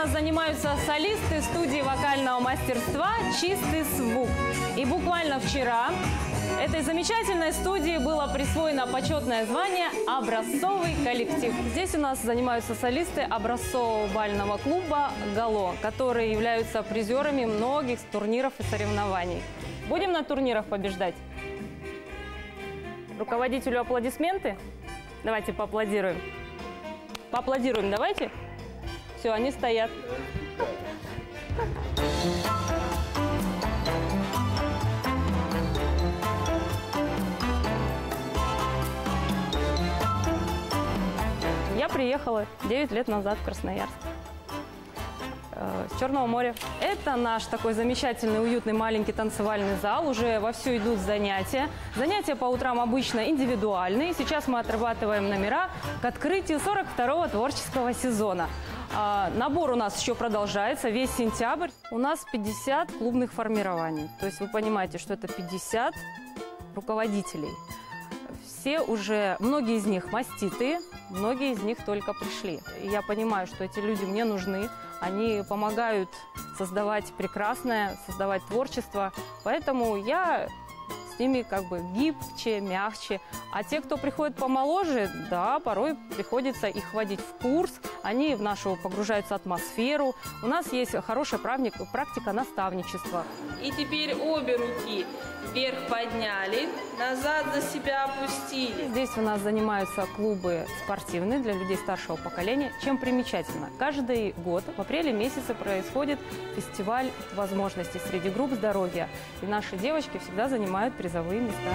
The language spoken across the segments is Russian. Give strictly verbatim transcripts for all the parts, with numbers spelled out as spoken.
нас занимаются солисты студии вокального мастерства «Чистый звук». И буквально вчера этой замечательной студии было присвоено почетное звание «Образцовый коллектив». Здесь у нас занимаются солисты образцового бального клуба «Гало», которые являются призерами многих турниров и соревнований. Будем на турнирах побеждать? Руководителю аплодисменты? Давайте поаплодируем. Поаплодируем, давайте. Все, они стоят. Я приехала девять лет назад в Красноярск, э, с Черного моря. Это наш такой замечательный, уютный, маленький танцевальный зал. Уже вовсю идут занятия. Занятия по утрам обычно индивидуальные. Сейчас мы отрабатываем номера к открытию сорок второго творческого сезона. Э, набор у нас еще продолжается весь сентябрь. У нас пятьдесят клубных формирований. То есть вы понимаете, что это пятьдесят руководителей. Все уже, многие из них маститые, многие из них только пришли. И я понимаю, что эти люди мне нужны, они помогают создавать прекрасное, создавать творчество, поэтому я с ними как бы гибче, мягче. А те, кто приходит помоложе, да, порой приходится их вводить в курс, они в нашу погружаются в атмосферу. У нас есть хорошая практика, практика наставничества. И теперь обе руки вверх подняли, назад за себя опустили. Здесь у нас занимаются клубы спортивные для людей старшего поколения. Чем примечательно, каждый год в апреле месяце происходит фестиваль возможностей среди групп здоровья. И наши девочки всегда занимают призовые места.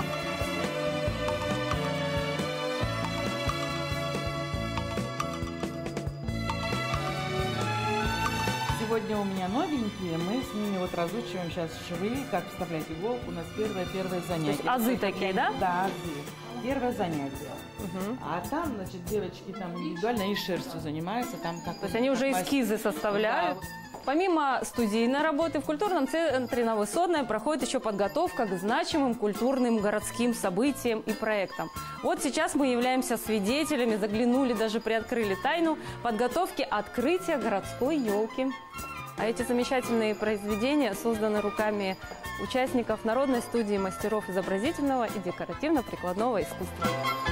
Сегодня у меня новенькие, мы с ними вот разучиваем сейчас швы, как вставлять иголку. У нас первое-первое занятие. То есть азы такие, да? Да, азы. Первое занятие. Угу. А там, значит, девочки там индивидуально и шерстью занимаются. Там как То есть они уже эскизы составляют. Да. Помимо студийной работы в культурном центре на Высотной проходит еще подготовка к значимым культурным городским событиям и проектам. Вот сейчас мы являемся свидетелями, заглянули, даже приоткрыли тайну подготовки открытия городской елки. А эти замечательные произведения созданы руками участников Народной студии мастеров изобразительного и декоративно-прикладного искусства.